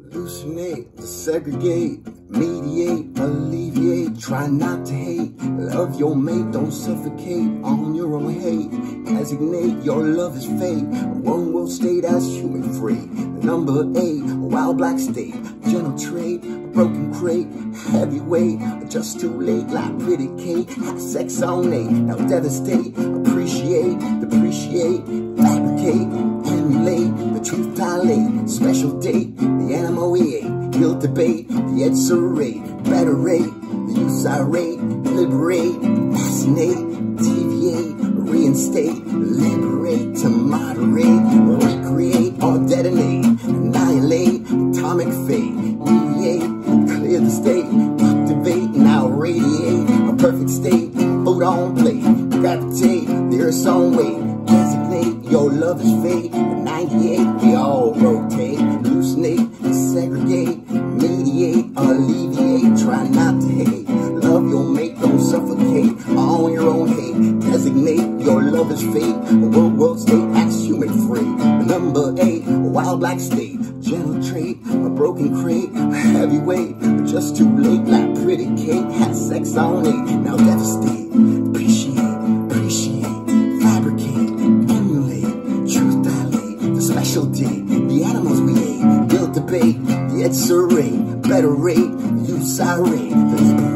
Hallucinate, segregate, mediate, alleviate, try not to hate. Love your mate, don't suffocate on your own hate. Designate, your love is fate. One world state as human free. Number 8, a wild black state. Gentle trait, a broken crate. Heavyweight, just too late like pretty Kate. Sex on 8, now devastate. Appreciate, depreciate, fabricate, emulate. The truth dilate, special date. The animal we ate, guilt debate. The exerate, better rate. The use irate, liberate, fascinate, deviate, reinstate, liberate, to moderate, recreate, or detonate, annihilate, atomic fate, deviate, clear the state, activate, now radiate, a perfect state, food on plate, gravitate, the earth's own weight, designate, your love is fate, 98, we all rotate, hallucinate, segregate, mediate, alleviate, try not to hate, love your mate, don't suffocate, on your own hate, designate, your love is fate, a world state, acts human free, number 8, a wild black state, gentle trait, a broken crate, heavyweight, just too late, like pretty Kate, had sex on 8, now devastate, appreciate, fabricate, emulate, truth dilate, the special date, the animals we ate, guilt debate, the exerate, better rate, use irate, the